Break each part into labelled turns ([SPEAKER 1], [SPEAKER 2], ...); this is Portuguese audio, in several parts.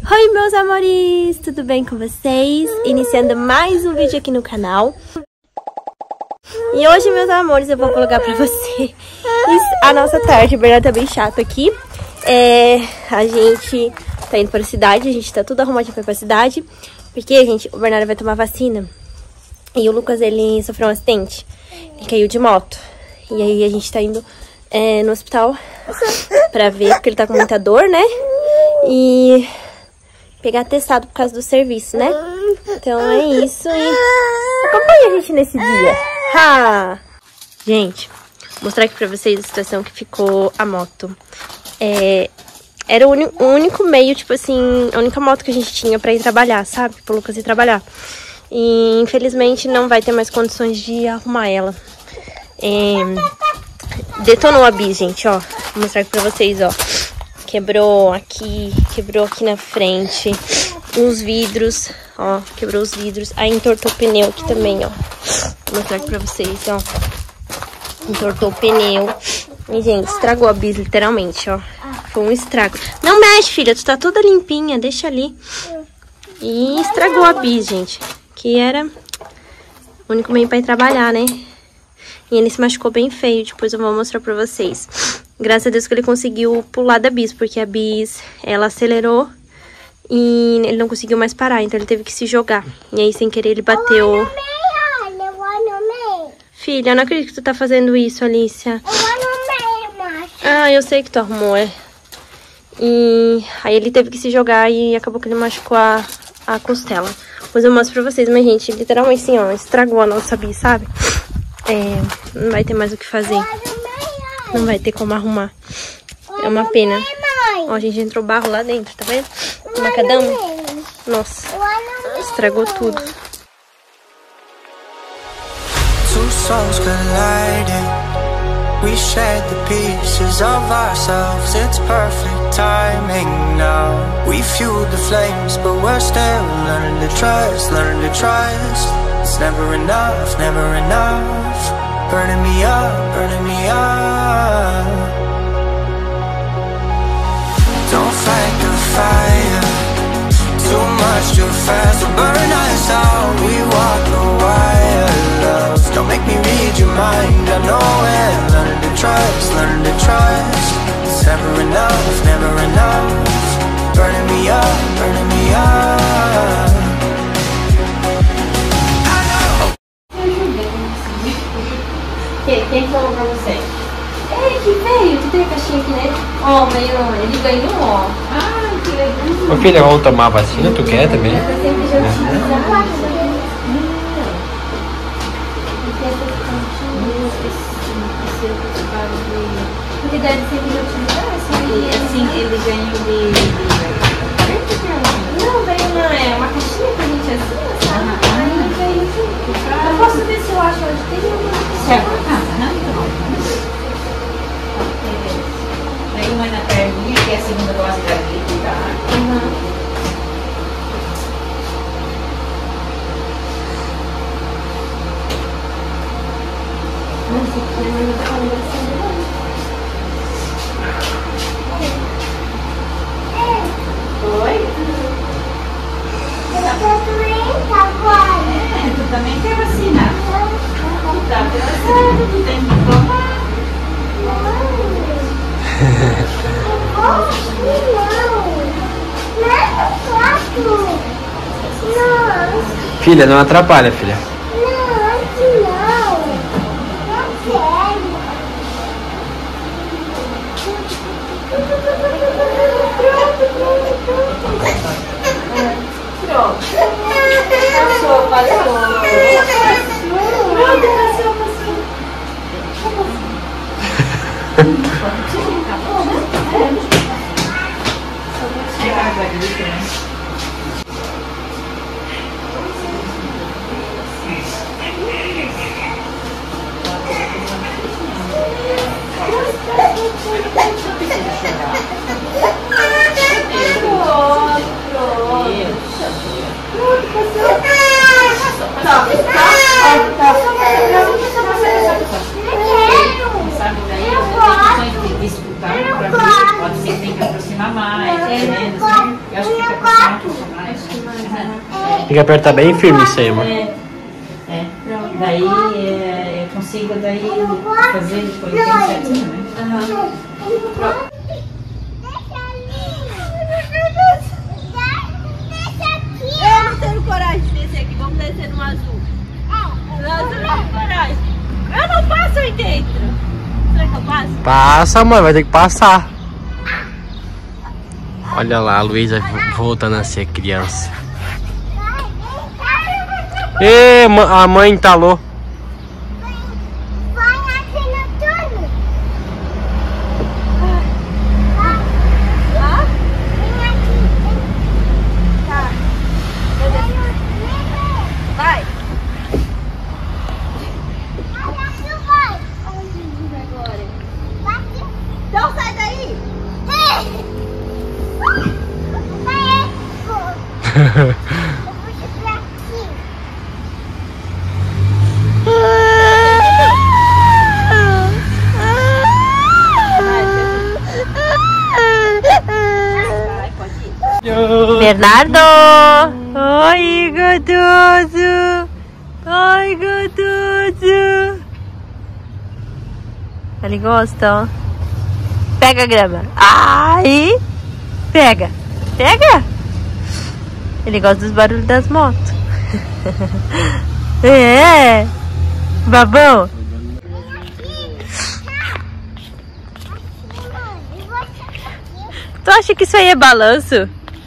[SPEAKER 1] Oi, meus amores! Tudo bem com vocês? Iniciando mais um vídeo aqui no canal. E hoje, meus amores, eu vou colocar pra vocês a nossa tarde. O Bernardo tá bem chato aqui. A gente tá indo pra cidade, a gente tá tudo arrumadinho pra ir pra cidade. Porque, gente, o Bernardo vai tomar vacina. E o Lucas, ele sofreu um acidente. Ele caiu de moto. E aí a gente tá indo no hospital pra ver, porque ele tá com muita dor, né? E pegar atestado por causa do serviço, né? Então é isso. E acompanha a gente nesse dia. Ha! Gente, vou mostrar aqui pra vocês a situação que ficou a moto. Era o único meio, tipo assim, a única moto que a gente tinha pra ir trabalhar, sabe? Pro Lucas ir trabalhar. E infelizmente não vai ter mais condições de arrumar ela. Detonou a bis, gente, ó. Vou mostrar aqui pra vocês, ó. Quebrou aqui na frente. Os vidros, ó. Quebrou os vidros. Aí entortou o pneu aqui também, ó. Vou mostrar aqui pra vocês, ó. Entortou o pneu. E, gente, estragou a bis, literalmente, ó. Foi um estrago. Não mexe, filha. Tu tá toda limpinha. Deixa ali. E estragou a bis, gente. Que era o único meio pra ir trabalhar, né? E ele se machucou bem feio. Depois eu vou mostrar pra vocês. Graças a Deus que ele conseguiu pular da bis, porque a bis, ela acelerou e ele não conseguiu mais parar, então ele teve que se jogar. E aí, sem querer, ele bateu. Filha, eu não acredito que tu tá fazendo isso, Alicia. Ah, eu sei que tu arrumou, E aí ele teve que se jogar e acabou que ele machucou a costela. Depois eu mostro pra vocês, mas, gente, literalmente assim, ó, estragou a nossa bis, sabe? Não vai ter mais o que fazer. Não vai ter como arrumar. É uma pena. Ó, a gente entrou barro lá dentro, tá vendo? O macadame. Nossa, estragou tudo.
[SPEAKER 2] Two souls colliding. We shared the pieces of ourselves. It's perfect timing now. We fueled the flames, but we're still learning to trust, learning to trust. It's never enough, never enough. Burning me up, burning me up. Don't fight the fire. Too much, too fast to burn us out. We walk the wire, love. Don't make me read your mind, I know it. Learning to trust, learning to trust. It's never enough, never enough. Burning me up, burning me up.
[SPEAKER 1] Quem falou pra você? Que veio, tu tem a caixinha aqui, né? Ó, veio, ele ganhou, ó. Ah, que legal.
[SPEAKER 3] Ô filha, vamos tomar a vacina? Tu quer também?
[SPEAKER 1] Porque deve ser de utilizar, assim, ele ganhou de... Não, veio uma caixinha pra gente assim, sabe? Aí veio assim. Eu posso ver se eu acho onde tem uma.
[SPEAKER 4] Tem uma na perninha, que é a segunda dose da gripe, tá?
[SPEAKER 1] Nossa, que é
[SPEAKER 4] Oi? Tu também quer vacinar? Tu tá atrasado, tu tem que tomar.
[SPEAKER 3] Filha, não atrapalha, filha.
[SPEAKER 4] Sabe daí, eu tenho condições de disputar pra ver, pode ser que tem que aproximar mais, né? Eu acho que fica
[SPEAKER 3] Tem que apertar bem firme isso aí, amor.
[SPEAKER 4] Pronto. Daí eu consigo fazer depois bem certinho, né? Pronto.
[SPEAKER 1] Eu não tenho coragem de descer aqui, vamos descer no azul. No azul eu não tenho coragem. Eu não passo aí dentro. Será que eu passo?
[SPEAKER 3] Passa, mãe, vai ter que passar. Olha lá, a Luísa voltando a ser criança. Ê, a mãe entalou.
[SPEAKER 1] Vai. Então sai daí. Bernardo! Oi, gostoso! Ai, gostoso! Ele gosta, ó. Pega a grama. Ai! Pega! Pega! Ele gosta dos barulhos das motos. É! Babão! Tu acha que isso aí é balanço?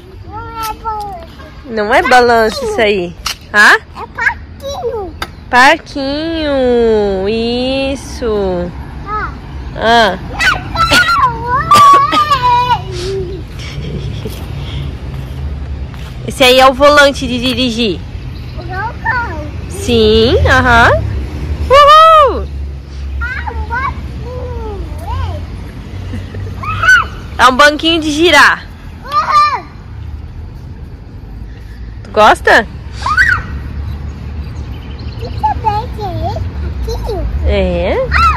[SPEAKER 1] Não é balanço isso aí. Hã?
[SPEAKER 5] É parquinho.
[SPEAKER 1] Parquinho. Isso. Ah. Esse aí é o volante de dirigir. Sim, aham. Uhul. É um banquinho de girar. Tu gosta? É.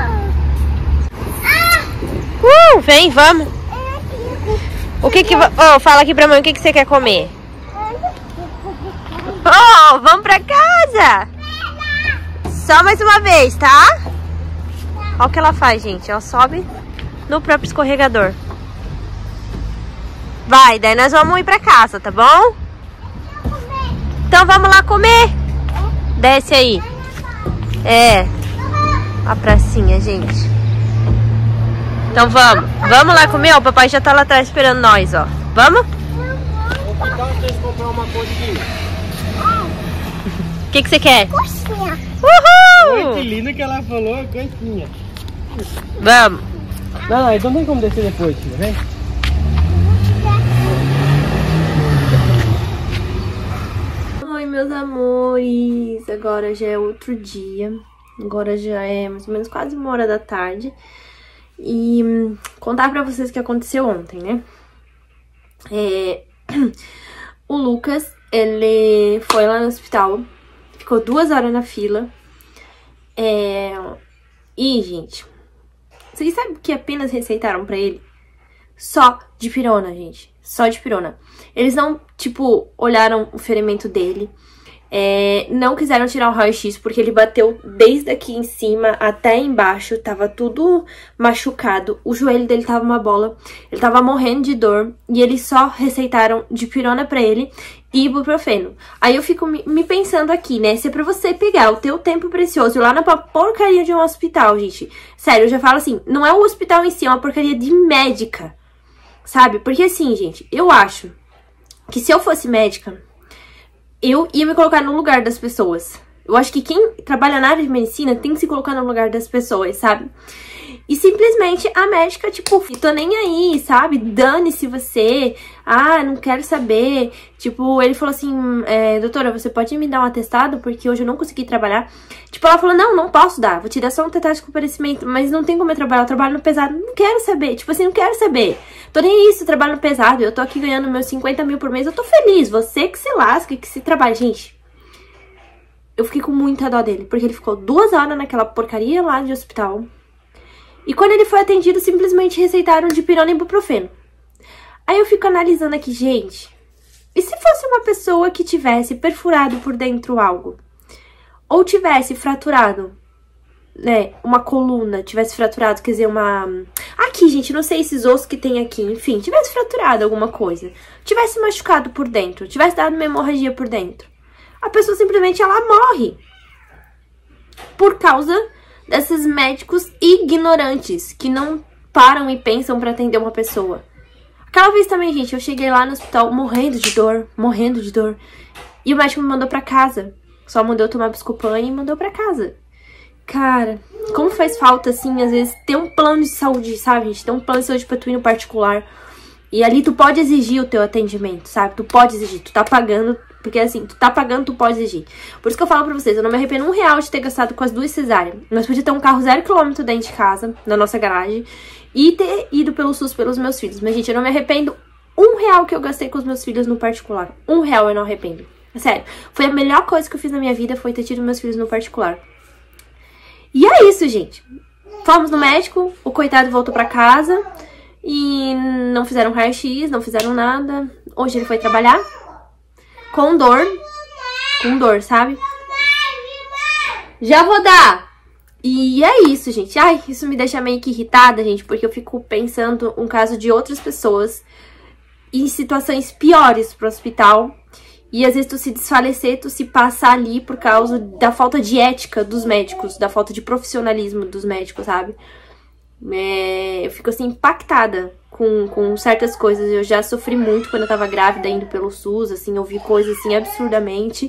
[SPEAKER 1] Vem, vamos. O que que... Oh, fala aqui pra mãe, o que que você quer comer? Oh, vamos pra casa. Só mais uma vez, tá? Olha o que ela faz, gente. Ela sobe no próprio escorregador. Vai, daí nós vamos ir pra casa, tá bom? Então vamos lá comer. Desce aí. É. A pracinha, gente. Então vamos. Vamos lá comer, ó. O papai já tá lá atrás esperando nós, ó. Vamos? O que que você quer?
[SPEAKER 5] Coxinha.
[SPEAKER 1] Uhul!
[SPEAKER 3] Que linda que ela falou, coisinha.
[SPEAKER 1] Vamos.
[SPEAKER 3] Não, então não tem como descer depois, filho, vem.
[SPEAKER 1] Oi, meus amores. Agora já é outro dia. Agora já é mais ou menos quase 1h da tarde. E contar pra vocês o que aconteceu ontem, né? O Lucas, ele foi lá no hospital. Ficou 2 horas na fila. E, gente, vocês sabem o que apenas receitaram pra ele? Só de pirona, gente. Só de pirona. Eles não, tipo, olharam o ferimento dele. Não quiseram tirar o raio-x porque ele bateu desde aqui em cima até embaixo. Tava tudo machucado. O joelho dele tava uma bola. Ele tava morrendo de dor. E eles só receitaram dipirona pra ele e ibuprofeno. Aí eu fico me pensando aqui, né? Se é pra você pegar o teu tempo precioso lá na porcaria de um hospital, gente. Sério, eu já falo assim, não é o hospital em si, é uma porcaria de médica. Sabe? Porque assim, gente, eu acho que se eu fosse médica, eu ia me colocar no lugar das pessoas. Eu acho que quem trabalha na área de medicina tem que se colocar no lugar das pessoas, sabe? E simplesmente a médica, tipo, tô nem aí, sabe? Dane-se você. Ah, não quero saber. Tipo, ele falou assim, doutora, você pode me dar um atestado? Porque hoje eu não consegui trabalhar. Tipo, ela falou, não posso dar. Vou te dar só um atestado de comparecimento. Mas não tem como eu trabalhar. Eu trabalho no pesado. Não quero saber. Tipo assim, não quero saber. Tô nem isso, eu trabalho no pesado. Eu tô aqui ganhando meus 50 mil por mês. Eu tô feliz. Você que se lasca, que se trabalha. Gente, eu fiquei com muita dó dele. Porque ele ficou 2 horas naquela porcaria lá de hospital. E quando ele foi atendido, simplesmente receitaram dipirona e ibuprofeno. Aí eu fico analisando aqui, gente, E se fosse uma pessoa que tivesse perfurado por dentro algo? Ou tivesse fraturado, né, uma coluna, tivesse fraturado, quer dizer, uma... Aqui, gente, não sei esses ossos que tem aqui, enfim, tivesse fraturado alguma coisa, tivesse machucado por dentro, tivesse dado uma hemorragia por dentro. A pessoa simplesmente, ela morre. Por causa desses médicos ignorantes, que não param e pensam pra atender uma pessoa. Aquela vez também, gente, eu cheguei lá no hospital morrendo de dor. E o médico me mandou pra casa. Só mandou eu tomar Buscopan e mandou pra casa. Cara, como faz falta, assim, às vezes, ter um plano de saúde, sabe, gente? Ter um plano de saúde pra tu ir no particular. E ali tu pode exigir o teu atendimento, sabe? Tu pode exigir, tu tá pagando, porque assim, tu tá pagando, tu pode exigir. Por isso que eu falo pra vocês, eu não me arrependo R$1 de ter gastado com as 2 cesáreas. Nós podíamos ter um carro 0 km dentro de casa, na nossa garagem, e ter ido pelo SUS pelos meus filhos. Mas, gente, eu não me arrependo R$1 que eu gastei com os meus filhos no particular. R$1 eu não arrependo. Sério, foi a melhor coisa que eu fiz na minha vida, foi ter tido meus filhos no particular. E é isso, gente. Fomos no médico, o coitado voltou pra casa e não fizeram raio-x, não fizeram nada. Hoje ele foi trabalhar com dor, sabe? Já vou dar! E é isso, gente. Ai, isso me deixa meio que irritada, gente, porque eu fico pensando um caso de outras pessoas em situações piores pro hospital. E às vezes tu se desfalecer, tu se passar ali por causa da falta de ética dos médicos, da falta de profissionalismo dos médicos, sabe? Eu fico assim impactada com certas coisas. Eu já sofri muito quando eu tava grávida indo pelo SUS, assim, eu vi coisas assim absurdamente.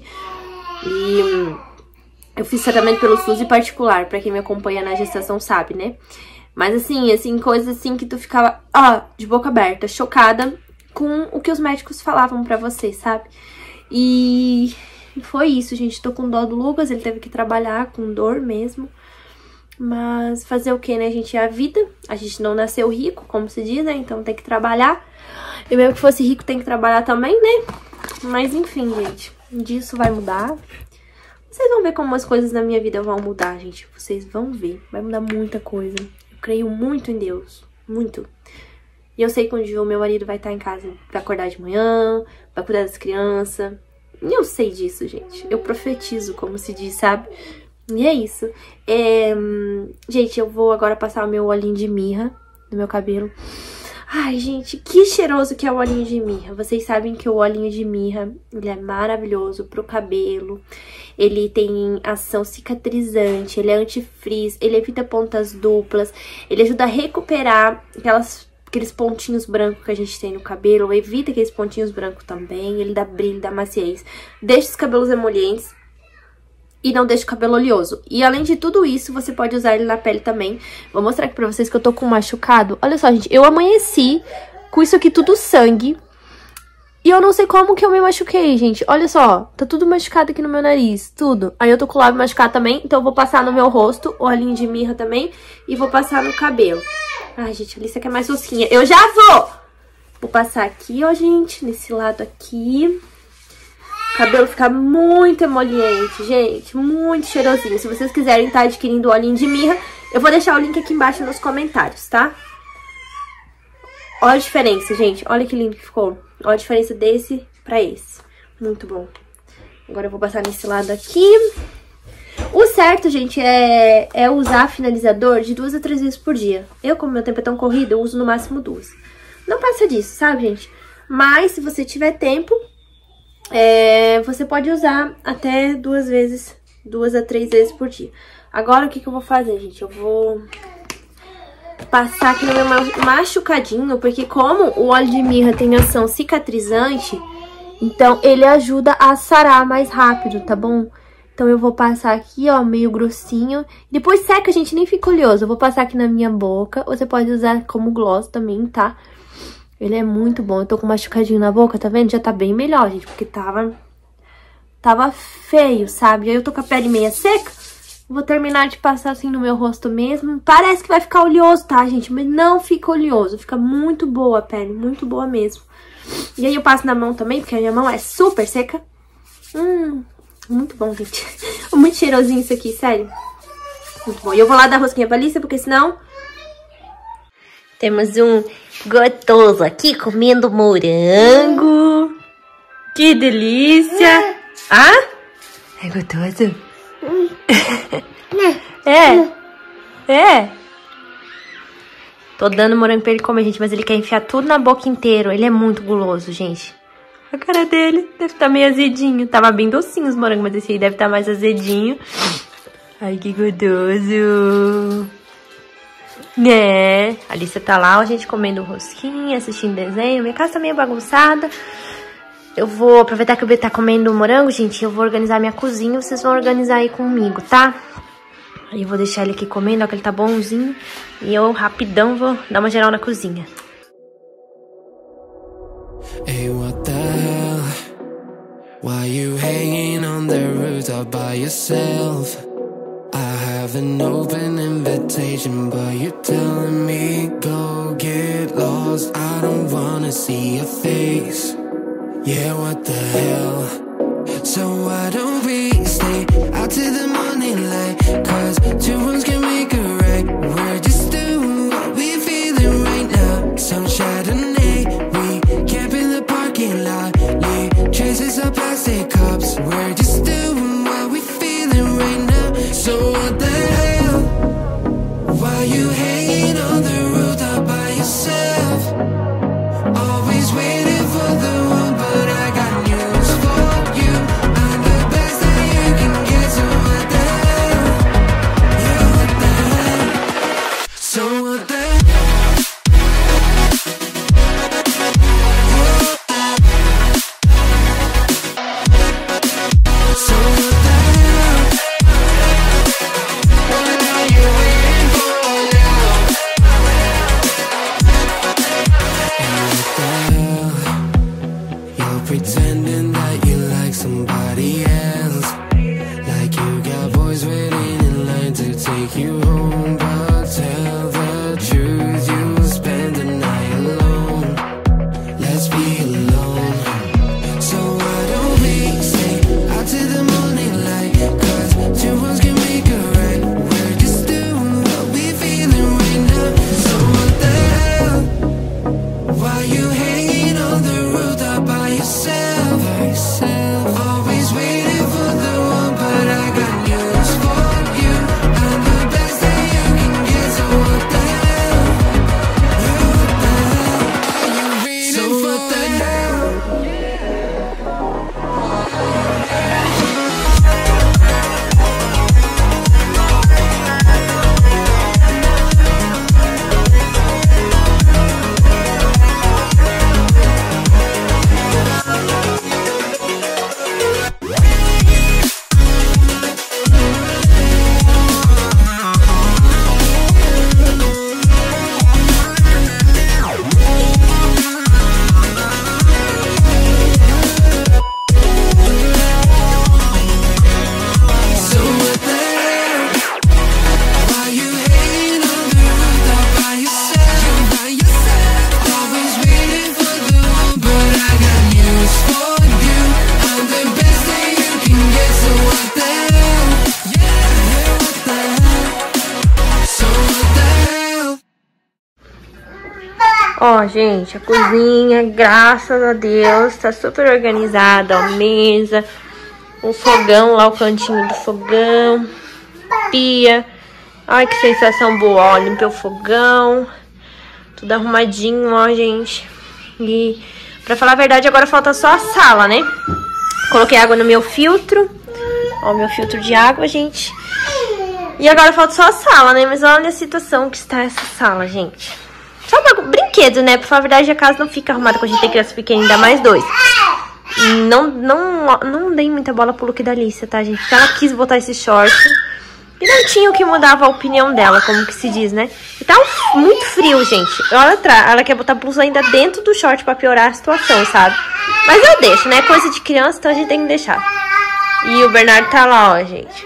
[SPEAKER 1] E eu fiz tratamento pelo SUS e particular, pra quem me acompanha na gestação sabe, né? Mas assim, coisas assim que tu ficava, de boca aberta, chocada com o que os médicos falavam pra você, sabe? E foi isso, gente. Tô com dó do Lucas, ele teve que trabalhar com dor mesmo. Mas fazer o que, né, gente? É a vida. A gente não nasceu rico, como se diz, né? Então tem que trabalhar. E mesmo que fosse rico, tem que trabalhar também, né? Mas enfim, gente. Um dia isso vai mudar. Vocês vão ver como as coisas na minha vida vão mudar, gente. Vocês vão ver. Vai mudar muita coisa. Eu creio muito em Deus. Muito. E eu sei que um dia o meu marido vai estar em casa, vai acordar de manhã, vai cuidar das crianças. E eu sei disso, gente. Eu profetizo, como se diz, sabe? E é isso. Gente, eu vou agora passar o meu olhinho de mirra no meu cabelo. Ai, gente, que cheiroso que é o olhinho de mirra. Vocês sabem que o olhinho de mirra, ele é maravilhoso pro cabelo. Ele tem ação cicatrizante, ele é antifrizz, ele evita pontas duplas, ele ajuda a recuperar aqueles pontinhos brancos que a gente tem no cabelo, evita aqueles pontinhos brancos também, ele dá brilho, dá maciez, deixa os cabelos emolientes e não deixa o cabelo oleoso. E além de tudo isso, você pode usar ele na pele também. Vou mostrar aqui pra vocês que eu tô com um machucado. Olha só, gente, eu amanheci com isso aqui tudo sangue e eu não sei como que eu me machuquei, gente. Olha só, tá tudo machucado aqui no meu nariz, tudo. Aí eu tô com o lábio machucado também, então eu vou passar no meu rosto, o olhinho de mirra também, e vou passar no cabelo. Ai, gente, a Alicia quer mais rosquinha. Eu já vou! Vou passar aqui, ó, gente, nesse lado aqui. O cabelo fica muito emoliente, gente, muito cheirosinho. Se vocês quiserem estar adquirindo o olhinho de mirra, eu vou deixar o link aqui embaixo nos comentários, tá? Olha a diferença, gente. Olha que lindo que ficou. Olha a diferença desse pra esse. Muito bom. Agora eu vou passar nesse lado aqui. O certo, gente, é usar finalizador de 2 a 3 vezes por dia. Eu, como meu tempo é tão corrido, eu uso no máximo 2. Não passa disso, sabe, gente? Mas, se você tiver tempo, você pode usar até 2 a 3 vezes por dia. Agora, o que eu vou fazer, gente? Eu vou passar aqui no meu machucadinho, porque como o óleo de mirra tem ação cicatrizante, então ele ajuda a sarar mais rápido, tá bom? Então eu vou passar aqui, ó, meio grossinho. Depois seca, gente, nem fica oleoso. Eu vou passar aqui na minha boca. Você pode usar como gloss também, tá? Ele é muito bom. Eu tô com um machucadinho na boca, tá vendo? Já tá bem melhor, gente, porque tava feio, sabe? Aí eu tô com a pele meia seca. Vou terminar de passar assim no meu rosto mesmo. Parece que vai ficar oleoso, tá, gente? Mas não fica oleoso. Fica muito boa a pele, muito boa mesmo. E aí eu passo na mão também, porque a minha mão é super seca. Muito bom, gente. Muito cheirosinho isso aqui, sério. Muito bom. E eu vou lá dar rosquinha pra Alicia, porque senão... Temos um gostoso aqui comendo morango. Que delícia! Ah? É gostoso? É. Tô dando morango pra ele comer, gente, mas ele quer enfiar tudo na boca inteiro. Ele é muito guloso, gente. A cara dele deve estar meio azedinho. Tava bem docinho os morangos, mas esse aí deve estar mais azedinho. Ai, que gostoso. Né? A Alicia tá lá, a gente comendo rosquinha, assistindo desenho. Minha casa tá meio bagunçada. Eu vou aproveitar que o B tá comendo morango, gente. Eu vou organizar minha cozinha. Vocês vão organizar aí comigo, tá? Aí eu vou deixar ele aqui comendo, ó, que ele tá bonzinho. E eu, rapidão, vou dar uma geral na cozinha.
[SPEAKER 2] Hey, what the hell? Why you hanging on the rooftop by yourself? I have an open invitation, but you're telling me go get lost. I don't wanna see your face. Yeah, what the hell? So why don't we stay out till the morning light? Cause two wrongs can make a right. We're just doing what we feeling right now. Some Chardonnay, we camp in the parking lot. Leave traces of plastic cups. We're just doing what we feeling right now. So what the hell? Why you hanging on the rooftop by yourself? Always waiting for the one, but I got news for you. I'm the best that you can get, so what the hell? Yeah, what the hell? So what the hell? So what the hell? What are you waiting for now? And what the hell? You're pretending that you like somebody else, like you got boys waiting in line to take you home. But tell the truth, you'll spend the night alone. Let's be alone. So why don't we stay out till the morning light? Cause two wrongs can make a right. We're just doing what we feeling right now. So what the hell? Why you hanging on the rooftop by yourself? Always waiting for the one, but I got news for you. I'm the best that you can get, so what the hell? Yeah, what the hell? Are you ready? So what the hell? So what the hell? Why you hanging on the rooftop by yourself? Always waiting for the one, but I got news for you. I'm the best that you can get, so what the hell? Yeah, what the hell? So what the hell?
[SPEAKER 1] Ó, gente, a cozinha, graças a Deus, tá super organizada. Ó, mesa, o fogão lá, o cantinho do fogão, pia. Ai, que sensação boa, ó, limpei o fogão. Tudo arrumadinho, ó, gente. E, pra falar a verdade, agora falta só a sala, né? Coloquei água no meu filtro. Ó, meu filtro de água, gente. E agora falta só a sala, né? Mas olha a situação que está essa sala, gente. Só brinquedo, né? Pra falar a verdade, a casa não fica arrumada quando a gente tem criança pequena, ainda mais dois. Não dei muita bola pro look da Alicia, tá, gente? Porque ela quis botar esse short e não tinha o que mudava a opinião dela, como que se diz, né? E tá muito frio, gente. Olha, ela quer botar a blusa ainda dentro do short pra piorar a situação, sabe? Mas eu deixo, né? Coisa de criança, então a gente tem que deixar. E o Bernardo tá lá, ó, gente.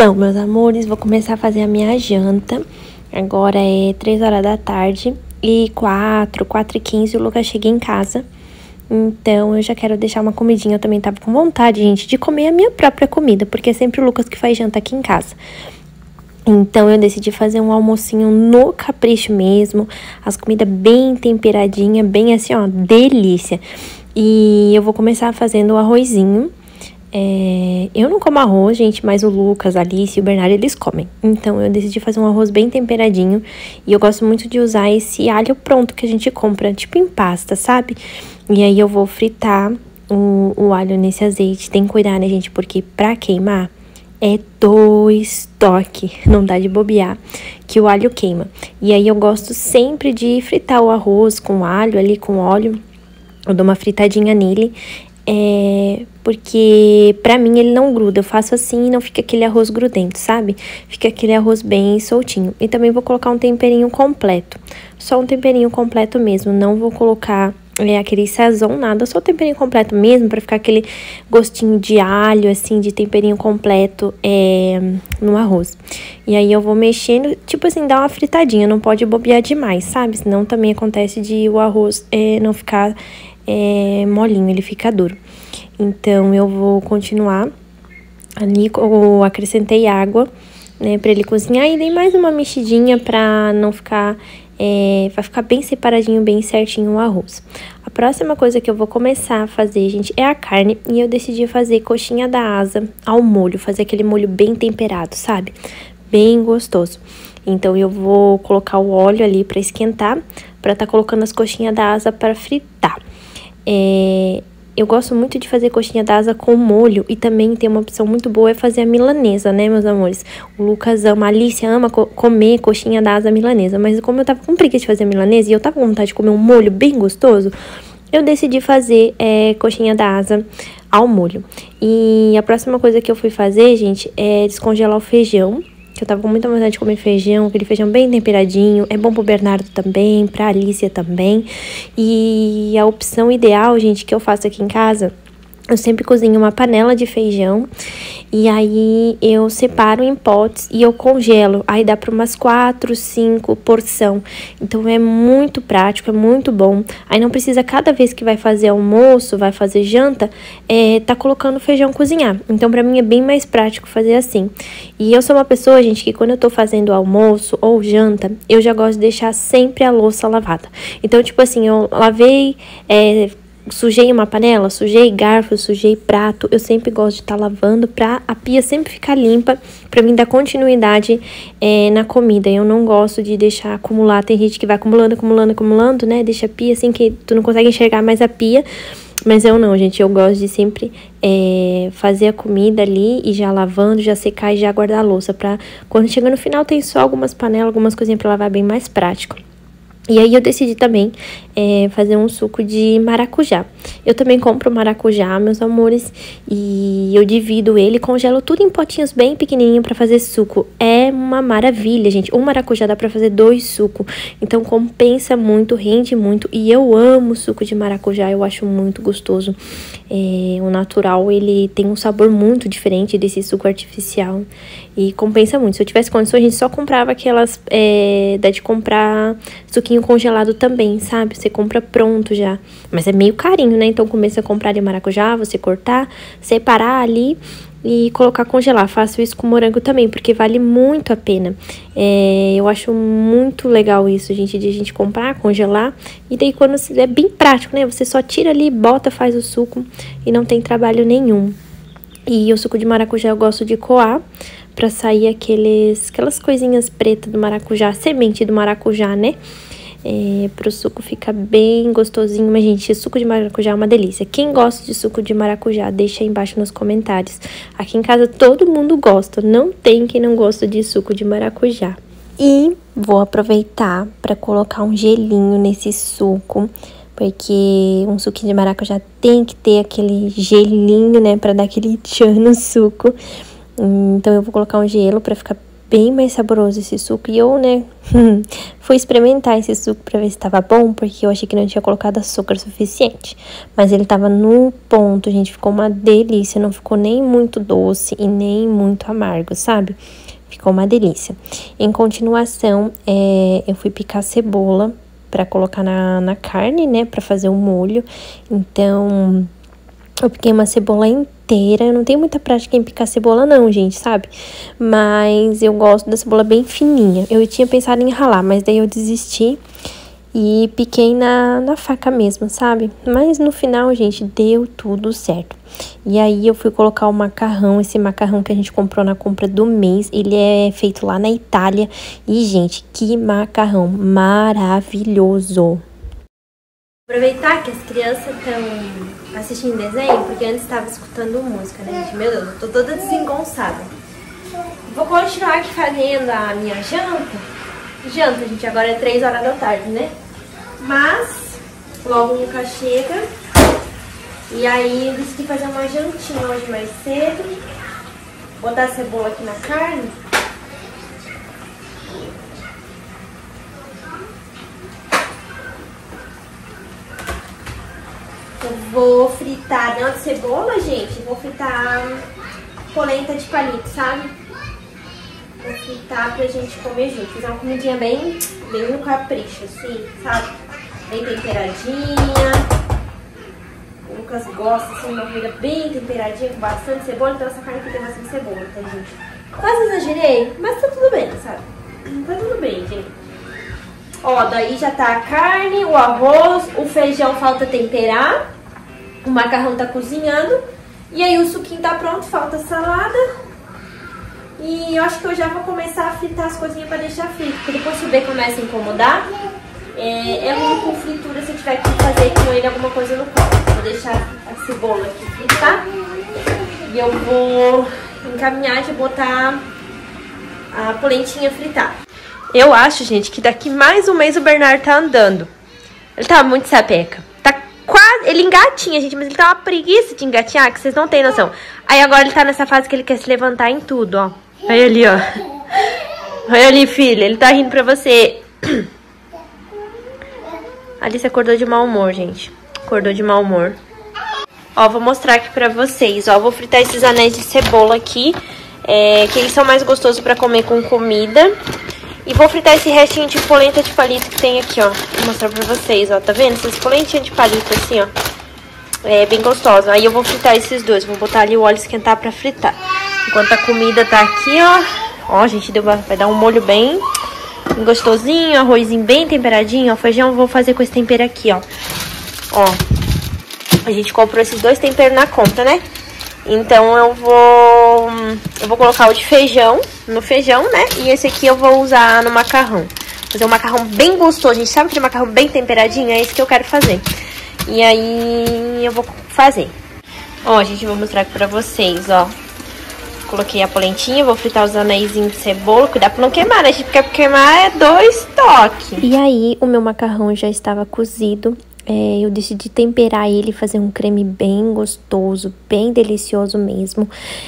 [SPEAKER 1] Então, meus amores, vou começar a fazer a minha janta. Agora é 3 horas da tarde e 4h15 o Lucas chega em casa. Então, eu já quero deixar uma comidinha. Eu também tava com vontade, gente, de comer a minha própria comida, porque é sempre o Lucas que faz janta aqui em casa. Então, eu decidi fazer um almocinho no capricho mesmo. As comidas bem temperadinha, bem assim, ó, delícia. E eu vou começar fazendo o arrozinho. Eu não como arroz, gente, mas o Lucas, a Alice e o Bernardo, eles comem. Então, eu decidi fazer um arroz bem temperadinho. E eu gosto muito de usar esse alho pronto que a gente compra, tipo em pasta, sabe? E aí, eu vou fritar o alho nesse azeite. Tem que cuidar, né, gente? Porque pra queimar, é 2 toques. Não dá de bobear, que o alho queima. E aí, eu gosto sempre de fritar o arroz com alho ali, com óleo. Eu dou uma fritadinha nele. Porque pra mim ele não gruda, eu faço assim e não fica aquele arroz grudento, sabe? Fica aquele arroz bem soltinho. E também vou colocar um temperinho completo, só um temperinho completo mesmo, não vou colocar aquele sazon, nada, só o temperinho completo mesmo, pra ficar aquele gostinho de alho, assim, de temperinho completo no arroz. E aí eu vou mexendo, tipo assim, dar uma fritadinha, não pode bobear demais, sabe? Senão também acontece de o arroz não ficar molinho, ele fica duro. Então, eu vou continuar ali, eu acrescentei água, né, pra ele cozinhar e dei mais uma mexidinha pra não ficar, vai ficar bem separadinho, bem certinho o arroz. A próxima coisa que eu vou começar a fazer, gente, é a carne, e eu decidi fazer coxinha da asa ao molho, fazer aquele molho bem temperado, sabe? Bem gostoso. Então, eu vou colocar o óleo ali pra esquentar, pra tá colocando as coxinhas da asa pra fritar. Eu gosto muito de fazer coxinha da asa com molho e também tem uma opção muito boa, é fazer a milanesa, né, meus amores? O Lucas ama, a Alice ama comer coxinha da asa milanesa, mas como eu tava com preguiça de fazer a milanesa e eu tava com vontade de comer um molho bem gostoso, eu decidi fazer coxinha da asa ao molho. E a próxima coisa que eu fui fazer, gente, é descongelar o feijão. Eu tava com muita vontade de comer feijão, aquele feijão bem temperadinho. É bom pro Bernardo também, pra Alicia também. E a opção ideal, gente, que eu faço aqui em casa, eu sempre cozinho uma panela de feijão. E aí eu separo em potes e eu congelo. Aí dá para umas 4, 5 porção. Então é muito prático, é muito bom. Aí não precisa, cada vez que vai fazer almoço, vai fazer janta, tá colocando feijão cozinhar. Então pra mim é bem mais prático fazer assim. E eu sou uma pessoa, gente, que quando eu tô fazendo almoço ou janta, eu já gosto de deixar sempre a louça lavada. Então, tipo assim, eu lavei, sujei uma panela, sujei garfo, sujei prato, eu sempre gosto de estar lavando pra a pia sempre ficar limpa, pra mim dar continuidade na comida. Eu não gosto de deixar acumular, tem gente que vai acumulando, né, deixa a pia assim que tu não consegue enxergar mais a pia, mas eu não, gente, eu gosto de sempre fazer a comida ali e já lavando, já secar e já guardar a louça, pra quando chega no final tem só algumas panelas, algumas coisinhas pra lavar, bem mais prático. E aí eu decidi também fazer um suco de maracujá. Eu também compro maracujá, meus amores, e eu divido ele, congelo tudo em potinhos bem pequenininhos pra fazer suco. É uma maravilha, gente. Um maracujá dá pra fazer 2 sucos, então compensa muito, rende muito. E eu amo suco de maracujá, eu acho muito gostoso. O natural, ele tem um sabor muito diferente desse suco artificial e compensa muito. Se eu tivesse condições, a gente só comprava aquelas, dá de comprar suquinho congelado também, sabe? Você compra pronto já, mas é meio carinho, né? Então começa a comprar de maracujá, você cortar, separar ali e colocar congelar. Faço isso com morango também, porque vale muito a pena. Eu acho muito legal isso, gente, de a gente comprar, congelar, e daí quando é bem prático, né? Você só tira ali, bota, faz o suco e não tem trabalho nenhum. E o suco de maracujá eu gosto de coar pra sair aquelas coisinhas pretas do maracujá, semente do maracujá, né? Pro suco ficar bem gostosinho. Mas, gente, suco de maracujá é uma delícia. Quem gosta de suco de maracujá, deixa aí embaixo nos comentários. Aqui em casa todo mundo gosta, não tem quem não gosta de suco de maracujá. E vou aproveitar para colocar um gelinho nesse suco, porque um suquinho de maracujá tem que ter aquele gelinho, né, para dar aquele tchan no suco. Então eu vou colocar um gelo para ficar bem mais saboroso esse suco. E eu, né, fui experimentar esse suco pra ver se tava bom, porque eu achei que não tinha colocado açúcar suficiente. Mas ele tava no ponto, gente, ficou uma delícia, não ficou nem muito doce e nem muito amargo, sabe? Ficou uma delícia. Em continuação, eu fui picar cebola pra colocar na carne, né, pra fazer o molho. Então, eu piquei uma cebola inteira. Eu não tenho muita prática em picar cebola não, gente, sabe? Mas eu gosto da cebola bem fininha. Eu tinha pensado em ralar, mas daí eu desisti e piquei na faca mesmo, sabe? Mas no final, gente, deu tudo certo. E aí eu fui colocar o macarrão, esse macarrão que a gente comprou na compra do mês. Ele é feito lá na Itália. E, gente, que macarrão maravilhoso! Aproveitar que as crianças estão assistindo desenho, porque antes estava escutando música, né, gente? Meu Deus, eu tô toda desengonçada. Vou continuar aqui fazendo a minha janta. Janta, gente, agora é 3 horas da tarde, né? Mas logo o Lucas chega. E aí eu decidi fazer uma jantinha hoje mais cedo. Botar a cebola aqui na carne. Eu vou fritar dentro de cebola, gente. Vou fritar polenta de palito, sabe? Vou fritar pra gente comer junto. Fazer uma comidinha bem no capricho, assim, sabe? Bem temperadinha. O Lucas gosta, assim, de uma comida bem temperadinha, com bastante cebola. Então essa carne aqui tem bastante cebola, tá, gente? Quase exagerei, mas tá tudo bem, sabe? Tá tudo bem, gente. Ó, daí já tá a carne, o arroz, o feijão falta temperar, o macarrão tá cozinhando, e aí o suquinho tá pronto, falta salada. E eu acho que eu já vou começar a fritar as coisinhas pra deixar frito, porque depois se o bacon começa a incomodar, é ruim com fritura se eu tiver que fazer com ele alguma coisa no copo. Vou deixar a cebola aqui fritar, e eu vou encaminhar de botar a polentinha fritar. Eu acho, gente, que daqui mais um mês o Bernardo tá andando. Ele tá muito sapeca. Tá quase... Ele engatinha, gente, mas ele tá uma preguiça de engatinhar, que vocês não têm noção. Aí agora ele tá nessa fase que ele quer se levantar em tudo, ó. Olha ali, ó. Olha ali, filha. Ele tá rindo pra você. A Alice acordou de mau humor, gente. Acordou de mau humor. Ó, vou mostrar aqui pra vocês, ó. Vou fritar esses anéis de cebola aqui, que eles são mais gostosos pra comer com comida. E vou fritar esse restinho de polenta de palito que tem aqui, ó. Vou mostrar pra vocês, ó. Tá vendo? Essas polentinhas de palito assim, ó. É bem gostoso. Aí eu vou fritar esses dois. Vou botar ali o óleo esquentar pra fritar. Enquanto a comida tá aqui, ó. Ó, gente, vai dar um molho bem gostosinho. Arrozinho bem temperadinho, ó. Feijão eu vou fazer com esse tempero aqui, ó. Ó. A gente comprou esses dois temperos na conta, né? Então eu vou colocar o de feijão no feijão, né? E esse aqui eu vou usar no macarrão. Fazer um macarrão bem gostoso, gente. Sabe aquele macarrão bem temperadinho? É isso que eu quero fazer. E aí eu vou fazer. Ó, gente, vou mostrar aqui pra vocês, ó. Coloquei a polentinha, vou fritar os anéisinhos de cebola. Cuidado pra não queimar, né, gente? Porque queimar é 2 toques. E aí o meu macarrão já estava cozido. Eu decidi temperar ele, fazer um creme bem gostoso, bem delicioso mesmo.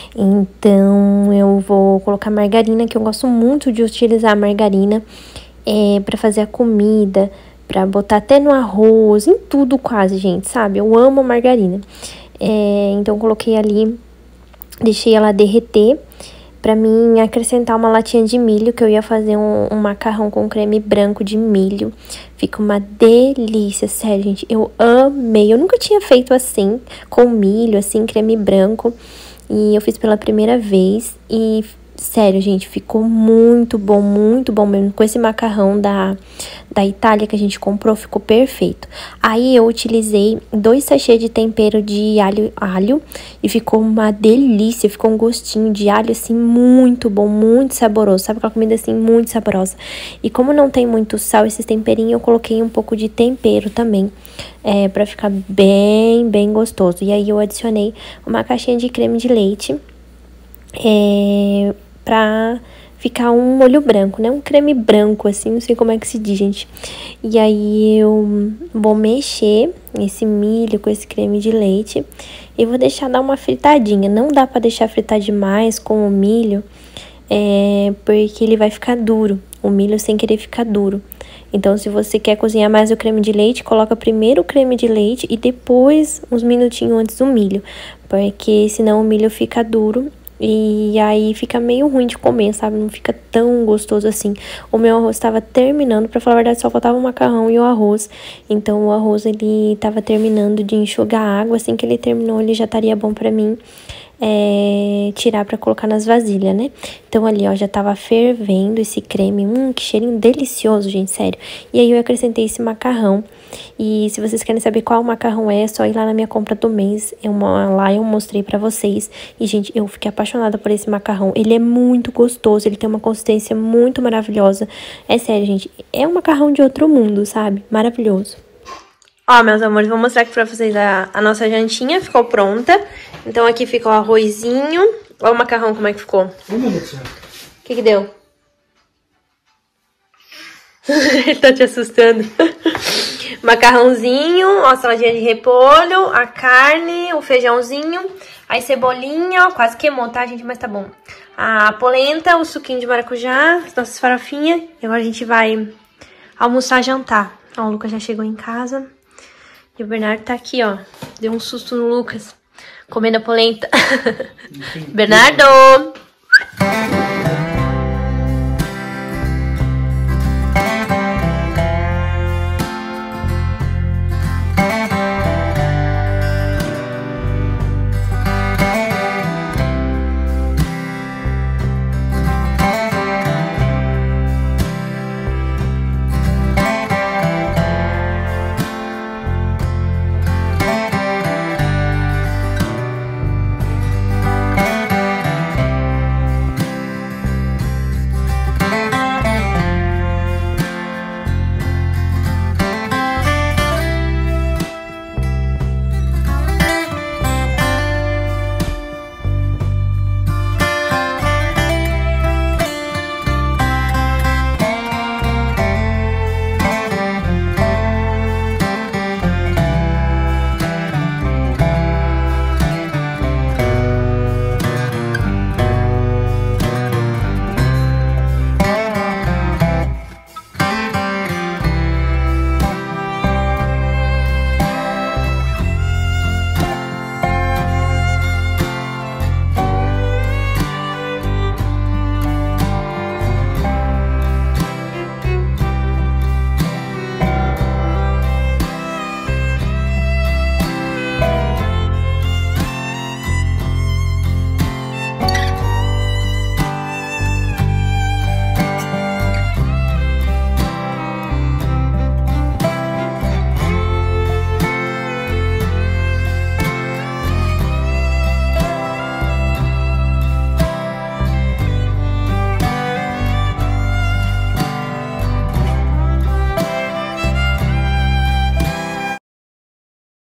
[SPEAKER 1] Então eu vou colocar margarina, que eu gosto muito de utilizar margarina pra fazer a comida, pra botar até no arroz, em tudo quase, gente, sabe? Eu amo a margarina. Então coloquei ali, deixei ela derreter. Pra mim acrescentar uma latinha de milho, que eu ia fazer um macarrão com creme branco de milho. Fica uma delícia, sério, gente. Eu amei. Eu nunca tinha feito assim, com milho, assim, creme branco. E eu fiz pela primeira vez. E, sério, gente, ficou muito bom mesmo. Com esse macarrão da Itália que a gente comprou, ficou perfeito. Aí eu utilizei 2 sachês de tempero de alho e ficou uma delícia. Ficou um gostinho de alho, assim, muito bom, muito saboroso. Sabe aquela comida, assim, muito saborosa. E como não tem muito sal, esses temperinhos, eu coloquei um pouco de tempero também, pra ficar bem gostoso. E aí eu adicionei uma caixinha de creme de leite, pra ficar um molho branco, né? Um creme branco, assim, não sei como é que se diz, gente. E aí eu vou mexer esse milho com esse creme de leite e vou deixar dar uma fritadinha. Não dá pra deixar fritar demais com o milho, porque ele vai ficar duro. O milho sem querer ficar duro. Então, se você quer cozinhar mais o creme de leite, coloca primeiro o creme de leite e depois, uns minutinhos antes, o milho. Porque senão o milho fica duro e aí fica meio ruim de comer, sabe? Não fica tão gostoso assim. O meu arroz estava terminando, pra falar a verdade, só faltava o macarrão e o arroz. Então, o arroz, ele tava terminando de enxugar a água. Assim que ele terminou, ele já estaria bom pra mim tirar pra colocar nas vasilhas, né? Então ali, ó, já tava fervendo esse creme. Que cheirinho delicioso, gente, sério. E aí eu acrescentei esse macarrão. E se vocês querem saber qual macarrão é só ir lá na minha compra do mês. Lá eu mostrei pra vocês. E, gente, eu fiquei apaixonada por esse macarrão. Ele é muito gostoso, ele tem uma consistência muito maravilhosa. É sério, gente, é um macarrão de outro mundo, sabe? Maravilhoso. Ó, meus amores, vou mostrar aqui pra vocês a nossa jantinha. Ficou pronta. Então, aqui ficou o arrozinho. Olha o macarrão, como é que ficou. O que deu? Ele tá te assustando. Macarrãozinho, ó, saladinha de repolho, a carne, o feijãozinho, aí cebolinha, ó, quase queimou, tá, gente? Mas tá bom. A polenta, o suquinho de maracujá, as nossas farofinhas. E agora a gente vai almoçar, jantar. Ó, o Lucas já chegou em casa. E o Bernardo tá aqui, ó. Deu um susto no Lucas. Comendo a polenta. Bernardo!